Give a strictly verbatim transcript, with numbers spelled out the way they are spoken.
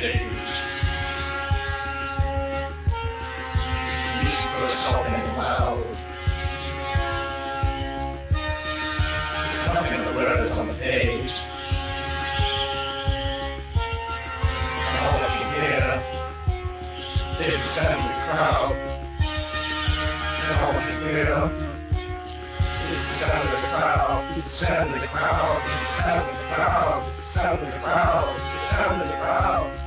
stage. You used to put something loud. Something in the letters on the page. And all that you hear is the sound of the crowd. And all that you hear is the sound of the crowd. It's the sound of the crowd. It's the sound of the crowd. It's the sound of the crowd. It's the sound of the crowd.